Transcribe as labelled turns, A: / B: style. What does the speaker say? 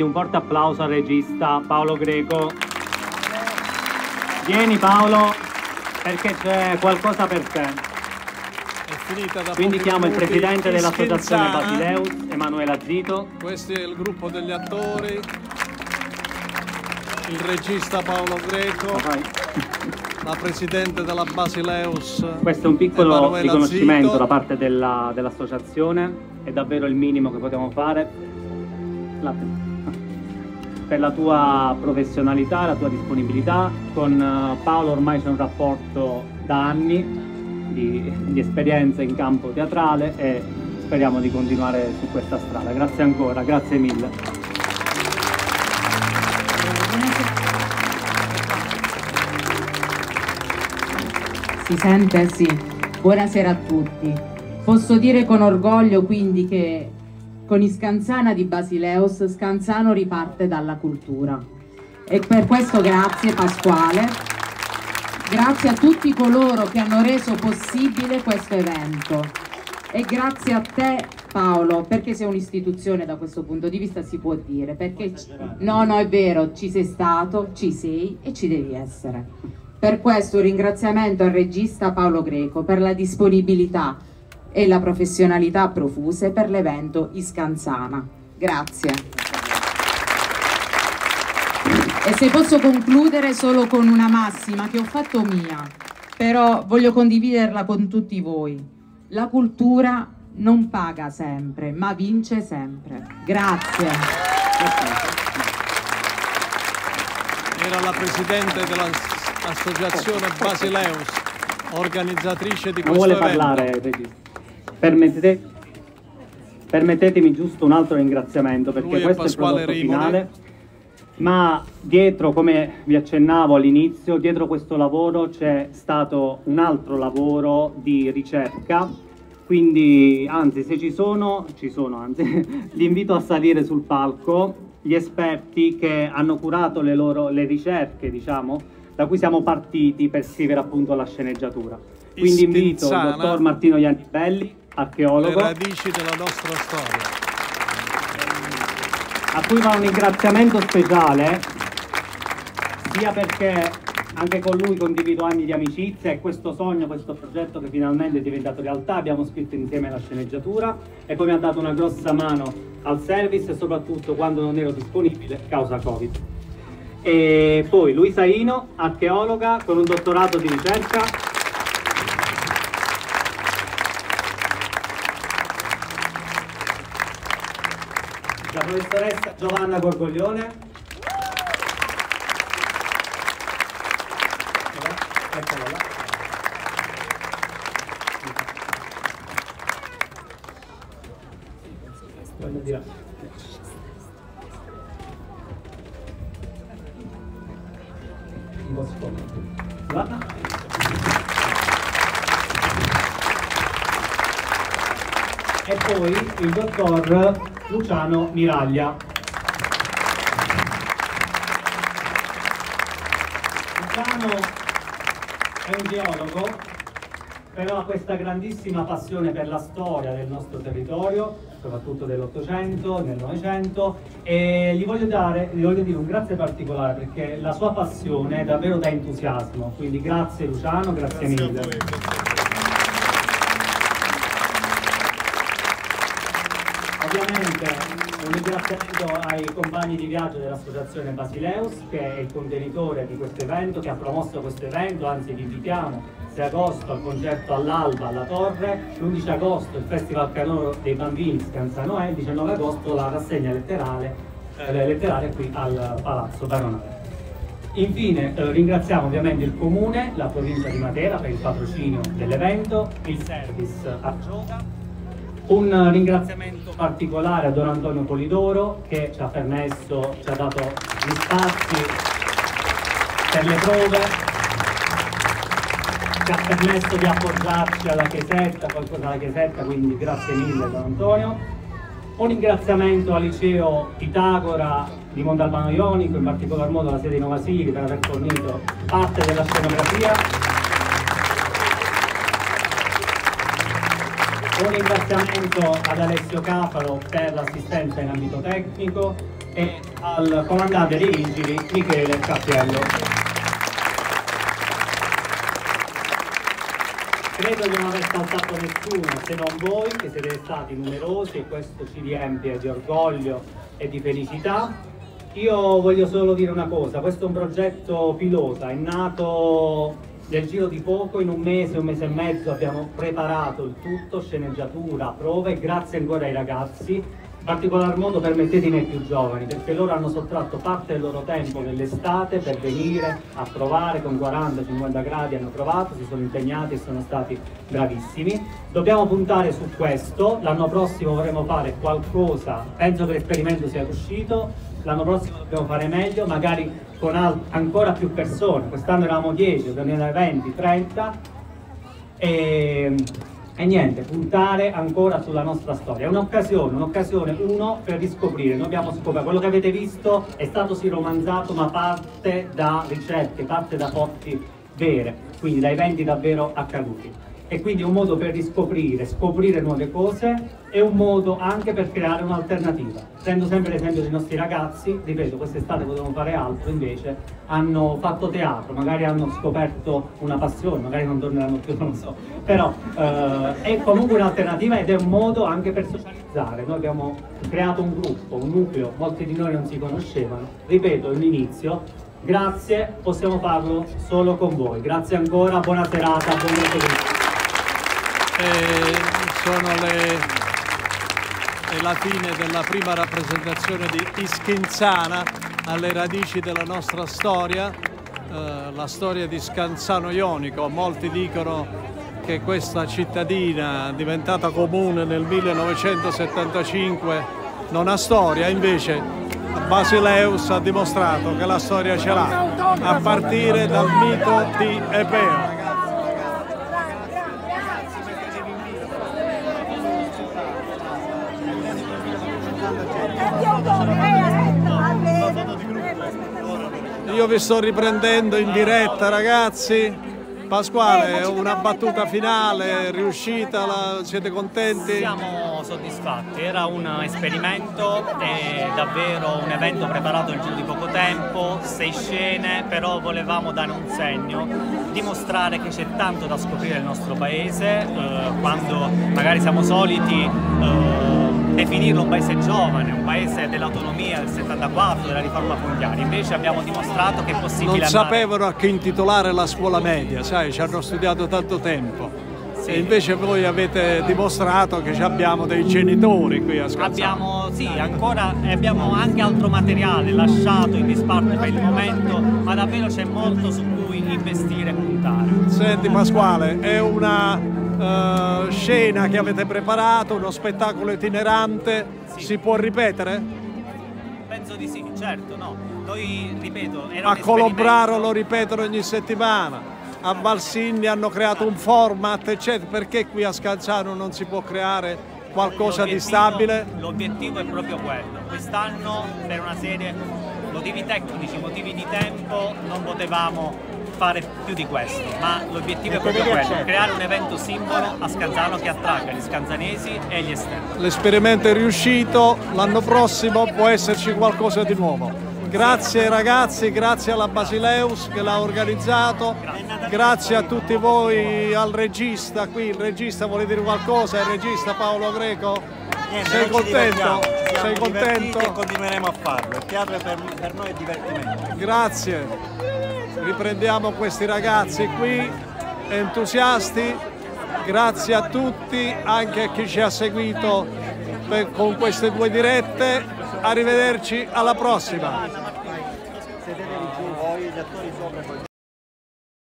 A: Un forte applauso al regista Paolo Greco. Vieni Paolo, perché c'è qualcosa per te. Quindi chiamo il presidente dell'associazione Basileus, Emanuela Zito.
B: Questo è il gruppo degli attori, il regista Paolo Greco, la presidente della Basileus.
A: Questo è un piccolo
B: Emanuela
A: riconoscimento
B: Zito.
A: da parte dell'associazione, è davvero il minimo che possiamo fare per la tua professionalità, la tua disponibilità. Con Paolo ormai c'è un rapporto da anni di esperienza in campo teatrale e speriamo di continuare su questa strada. Grazie ancora, grazie mille.
C: Si sente? Sì. Buonasera a tutti. Posso dire con orgoglio quindi che con Iscanzana di Basileus, Scanzano riparte dalla cultura. E per questo grazie Pasquale. Grazie a tutti coloro che hanno reso possibile questo evento e grazie a te Paolo, perché sei un'istituzione da questo punto di vista, si può dire, perché no è vero, ci sei stato, ci sei e ci devi essere. Per questo un ringraziamento al regista Paolo Greco per la disponibilità e la professionalità profuse per l'evento Iscanzana. Grazie. E se posso concludere solo con una massima che ho fatto mia, però voglio condividerla con tutti voi. La cultura non paga sempre, ma vince sempre. Grazie.
B: Era la presidente dell'associazione Basileus, organizzatrice di questo evento.
A: Non vuole parlare, regista. Permettetemi giusto un altro ringraziamento, perché questo è il prodotto finale. Ma dietro, come vi accennavo all'inizio, dietro questo lavoro c'è stato un altro lavoro di ricerca, quindi anzi se ci sono li invito a salire sul palco, gli esperti che hanno curato le ricerche, diciamo, da cui siamo partiti per scrivere appunto la sceneggiatura. Quindi invito il dottor Martino Iannibelli, archeologo,
B: le radici della nostra storia,
A: a cui va un ringraziamento speciale, sia perché anche con lui condivido anni di amicizia e questo sogno, questo progetto che finalmente è diventato realtà, abbiamo scritto insieme la sceneggiatura, e poi mi ha dato una grossa mano al service e soprattutto quando non ero disponibile causa Covid. E poi Luisa Ino, archeologa con un dottorato di ricerca. La professoressa Giovanna Gorgoglione. Eccola là. Di là. Un po' scomodo. Là. E poi il dottor Luciano Miraglia. Luciano è un geologo, però ha questa grandissima passione per la storia del nostro territorio, soprattutto dell'Ottocento, del Novecento, e gli voglio dire un grazie particolare perché la sua passione è davvero da entusiasmo, quindi grazie Luciano, grazie mille. Ovviamente un ringraziamento ai compagni di viaggio dell'associazione Basileus, che è il contenitore di questo evento, che ha promosso questo evento, anzi vi invitiamo 6 agosto al concerto all'Alba alla Torre, l'11 agosto il Festival Canoro dei Bambini Scanzano e il 19 agosto la rassegna letteraria qui al Palazzo Baronale. Infine ringraziamo ovviamente il Comune, la provincia di Matera per il patrocinio dell'evento, il service Argioga. Un ringraziamento particolare a Don Antonio Polidoro che ci ha dato gli spazi per le prove, ci ha permesso di appoggiarci alla chiesetta, qualcosa alla chiesetta, quindi grazie mille Don Antonio. Un ringraziamento al liceo Pitagora di Montalbano Ionico, in particolar modo alla sede di Nova Sili per aver fornito parte della scenografia. Un ringraziamento ad Alessio Cafalo per l'assistenza in ambito tecnico e al comandante dei Vigili Michele Cappiello. Credo di non aver saltato nessuno se non voi, che siete stati numerosi, e questo ci riempie di orgoglio e di felicità. Io voglio solo dire una cosa: questo è un progetto pilota, è nato nel giro di poco, in un mese e mezzo abbiamo preparato il tutto, sceneggiatura, prove, grazie ancora ai ragazzi, in particolar modo permettetemi ai più giovani, perché loro hanno sottratto parte del loro tempo nell'estate per venire a provare con 40-50 gradi, hanno provato, si sono impegnati e sono stati bravissimi. Dobbiamo puntare su questo, l'anno prossimo vorremmo fare qualcosa, penso che l'esperimento sia riuscito, l'anno prossimo dobbiamo fare meglio, magari con ancora più persone. Quest'anno eravamo 10, dobbiamo andare 20, 30 e niente, puntare ancora sulla nostra storia. È un'occasione per riscoprire. Noi abbiamo scoperto, quello che avete visto è stato sì romanzato, ma parte da ricerche, parte da fonti vere, quindi da eventi davvero accaduti. E quindi è un modo per riscoprire, scoprire nuove cose, è un modo anche per creare un'alternativa. Prendo sempre l'esempio dei nostri ragazzi, ripeto, quest'estate potevano fare altro, invece hanno fatto teatro, magari hanno scoperto una passione, magari non torneranno più, non lo so, però è comunque un'alternativa ed è un modo anche per socializzare. Noi abbiamo creato un gruppo, un nucleo, molti di noi non si conoscevano, ripeto, è un inizio. Grazie, possiamo farlo solo con voi. Grazie ancora, buona serata, buon proseguimento.
B: È la fine della prima rappresentazione di Iscanzana, alle radici della nostra storia, la storia di Scanzano Jonico. Molti dicono che questa cittadina diventata comune nel 1975 non ha storia, invece Basileus ha dimostrato che la storia ce l'ha, a partire dal mito di Epeo. Io vi sto riprendendo in diretta, ragazzi. Pasquale, una battuta finale, riuscita, siete contenti?
D: Siamo soddisfatti, era un esperimento, è davvero un evento preparato nel giro di poco tempo, 6 scene, però volevamo dare un segno, dimostrare che c'è tanto da scoprire nel nostro paese, quando magari siamo soliti definirlo un paese giovane, un paese dell'autonomia del 74, della riforma fondiaria. Invece abbiamo dimostrato che è possibile.
B: Non sapevano a che intitolare la scuola media, sai, ci hanno studiato tanto tempo. Sì. E invece voi avete dimostrato che abbiamo dei genitori qui a Scanzano.
D: Abbiamo anche altro materiale lasciato in disparte per il momento, ma davvero c'è molto su cui investire e puntare.
B: Senti Pasquale, è una scena che avete preparato, uno spettacolo itinerante, sì. Si può ripetere?
D: Penso di sì, certo, no. Noi, ripeto,
B: a Colobraro lo ripetono ogni settimana, a Valsigni hanno creato un format, eccetera. Perché qui a Scanzano non si può creare qualcosa di stabile?
D: L'obiettivo è proprio quello. Quest'anno, per una serie motivi tecnici, motivi di tempo, non potevamo fare più di questo, ma l'obiettivo è proprio quello, creare un evento simbolo a Scanzano che attragga gli scanzanesi e gli esterni.
B: L'esperimento è riuscito, l'anno prossimo può esserci qualcosa di nuovo. Grazie ragazzi, grazie alla Basileus che l'ha organizzato, grazie a tutti voi, al regista qui. Il regista vuole dire qualcosa? Il regista Paolo Greco?
E: Niente,
B: sei contento? Sei contento?
E: E continueremo a farlo. Il teatro per noi è divertimento.
B: Grazie. Riprendiamo questi ragazzi qui, entusiasti. Grazie a tutti, anche a chi ci ha seguito con queste 2 dirette. Arrivederci alla prossima.
E: Sedetevi giù voi, gli attori sopra.